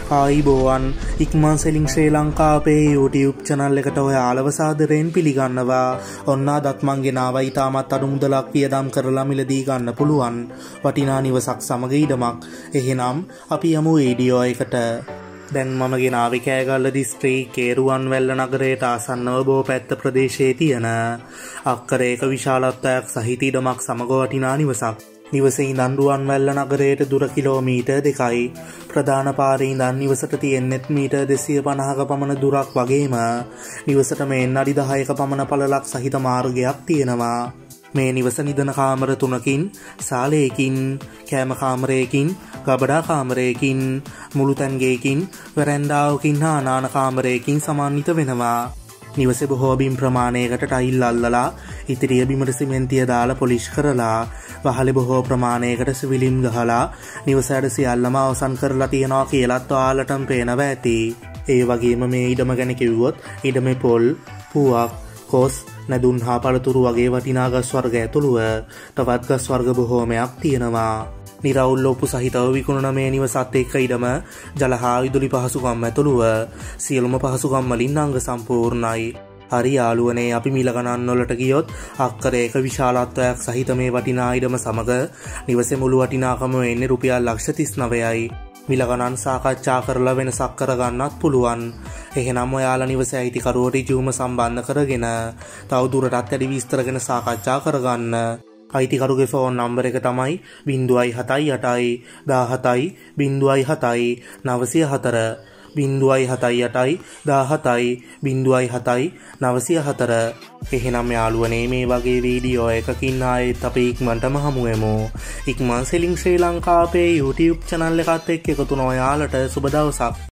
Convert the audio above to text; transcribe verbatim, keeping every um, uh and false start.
ආයිබෝවන් ඉක්මන් සෙලින් ශ්‍රී ලංකා අපේ YouTube channel එකට ඔයාලව සාදරයෙන් පිළිගන්නවා. ඔන්න අදත් මං ගෙනාවා ඊටමත් අඩු මුදලක් වියදම් කරලා මිලදී ගන්න පුළුවන් වටිනා නිවසක් සමග ඉඩමක්. එහෙනම් අපි යමු වීඩියෝ එකට. දැන් මම ගෙනාවේ කෑගල්ල දිස්ත්‍රික්කයේ රුවන්වැල්ල නගරයට ආසන්නව බෝපැත්ත ප්‍රදේශයේ තියෙන අක්කරයක විශාලත්වයක් සහිත ඉඩමක් සමග වටිනා නිවසක්. නිවසේ ඉඳන් රුවන්වැල්ල නගරයට දුර කිලෝමීටර් දෙකයි. ප්‍රධාන පාරේ ඉඳන් නිවසට තියෙන්නේ මීටර් දෙසිය පනහක පමණ දුරක් වගේම නිවසට මෙන්න අඩි දහයක පමණ පළලක් සහිත මාර්ගයක් තියෙනවා. මේ නිවස නිදන කාමර තුනකින්, සාලයකින්, කෑම කාමරයකින්, ගබඩා කාමරයකින්, මුළුතැන්ගයකින්, වරැන්ඩාවකින් හා නාන කාමරයකින් සමන්විත වෙනවා. නිවසේ බොහෝ බිම් ප්‍රමාණයකට ටයිල් අල්ලලා ඉතිරිය බිමට සිමෙන්තිය දාලා පොලිෂ් කරලා වහලේ බොහෝ ප්‍රමාණයකට සිවිලිම් ගහලා නිවස ඇඩ සියල්ලම අවසන් කරලා තියෙනවා කියලාත් ඔයාලටම පේනවා ඇති. ඒ වගේම මේ ඉඩම ගැන කිව්වොත් ඉඩමේ පොල්, පුවක්, කොස්, නැදුන් හා පළතුරු වගේ වටිනා ගස් වර්ග ඇතුළුව තවත් ගස් වර්ග බොහෝමයක් තියෙනවා. නිරවුල් ලොප්පු සහිතව විකුණන මේ නිවසත් එක්ක ඉඩම ජල හා විදුලි පහසුකම් ඇතුළුව සියලුම පහසුකම් වලින් අංග සම්පූර්ණයි. හරි යාළුවනේ, අපි මිල ගණන් වලට ගියොත් අක්කරයක විශාලත්වයක් සහිත මේ වටිනා ඉඩම සමග නිවසේ මුළු වටිනාකම වෙන්නේ රුපියල් ලක්ෂ තිස් නවයයි. මිල ගණන් සාකච්ඡා කරලා වෙනසක් කරගන්නත් පුළුවන්. එහෙනම් ඔයාලා නිවසේ අයිතිකරුවෝ ඍජුවම සම්බන්ධ කරගෙන තව දුරටත් වැඩි විස්තර ගැන සාකච්ඡා කරගන්න. අයිතිකරුගේ ෆෝන් නම්බර එක තමයි ज़ीरो सात आठ දාහතයි ज़ीरो सात නවසිය හතර ज़ीरो सात आठ දාහතයි ज़ीरो सात නවසිය හතර. එහෙනම් යාළුවනේ, මේ වගේ වීඩියෝ එකකින් ආයෙත් අපි ඉක්මනටම හමු වෙමු. ඉක්මන් සෙලින් ශ්‍රී ලංකා අපේ YouTube channel එකත් එක්ක එකතු වෙන ඔයාලට සුබ දවසක්.